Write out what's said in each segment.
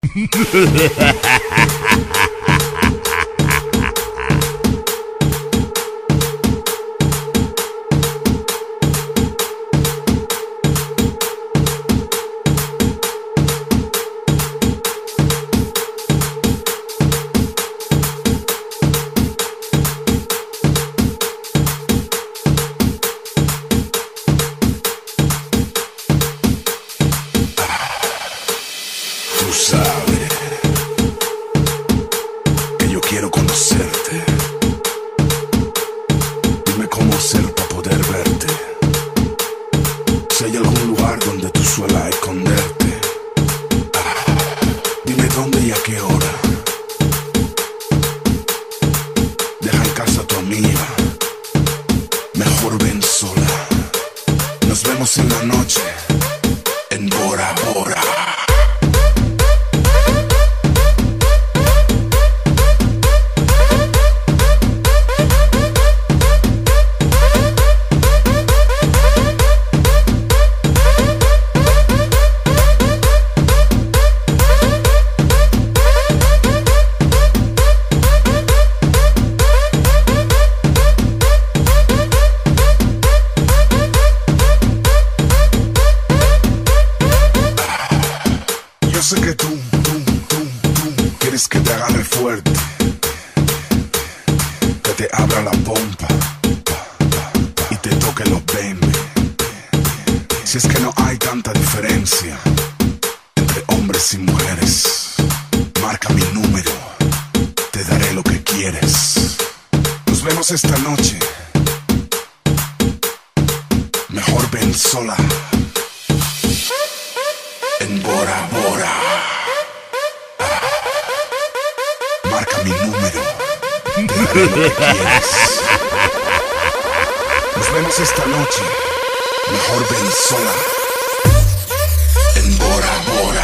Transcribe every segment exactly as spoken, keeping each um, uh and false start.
Tú sabes que yo quiero conocerte. Dime cómo hacer para poder verte. Si hay algún lugar donde tú suelas esconderte. Ah, dime dónde y a qué hora. Deja en casa a tu amiga. Mejor ven sola. Nos vemos en la noche en Bora Bora. Yo sé que tú, tú, tú, tú quieres que te agarre fuerte, que te abra la pompa y te toque los bembes. Si es que no hay tanta diferencia entre hombres y mujeres, marca mi número, te daré lo que quieres. Nos vemos esta noche, mejor ven sola en Bora Bora. Marca mi número, te daré lo que quieres. Nos vemos esta noche, mejor ven sola en Bora Bora.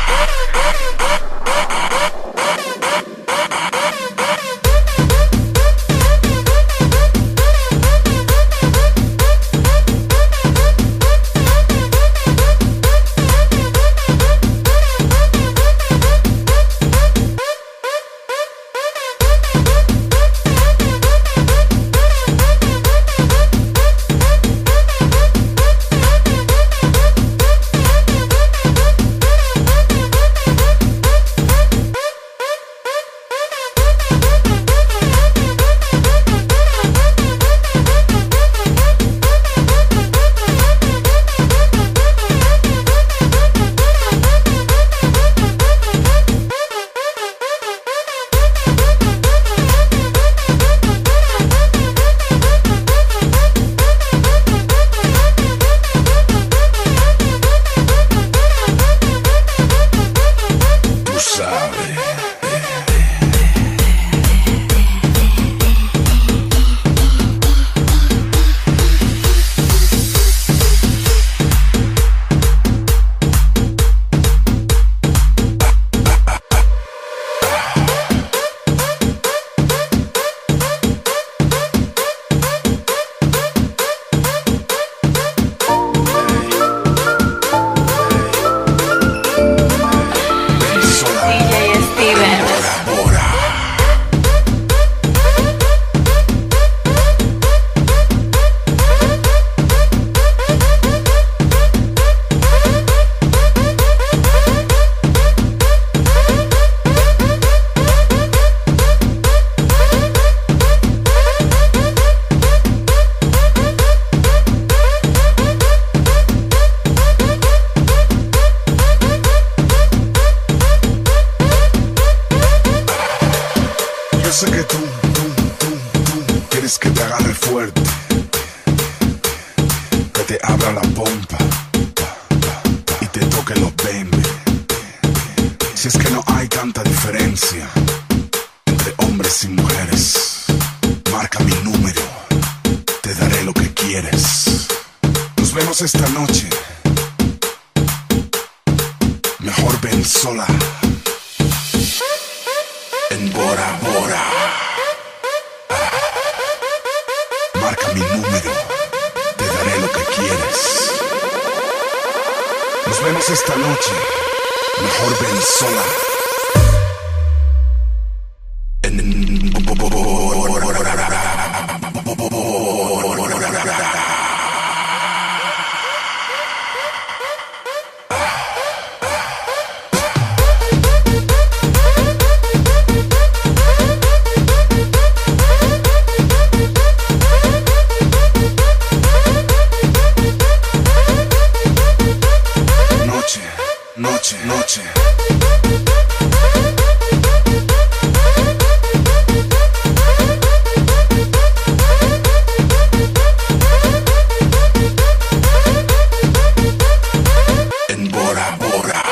Yo sé que tú, tú, tú, tú quieres que te agarre fuerte, que te abra la pompa y te toque los bembes. Si es que no hay tanta diferencia entre hombres y mujeres, marca mi número, te daré lo que quieres. Nos vemos esta noche, mejor ven sola en Bora Bora. Marca mi número, te daré lo que quieres. Nos vemos esta noche, Mejor ven sola. Noche, noche. En Bora Bora.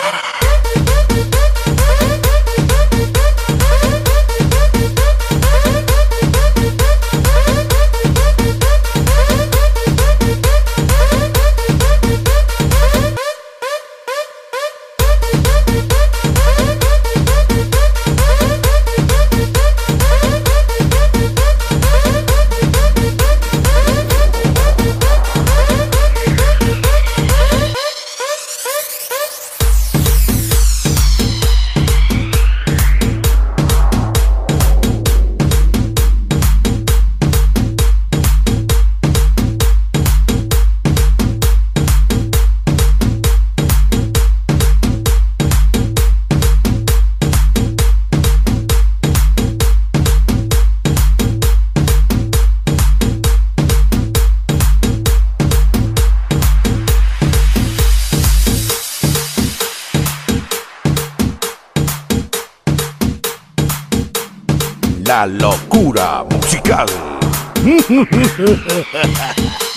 La locura musical.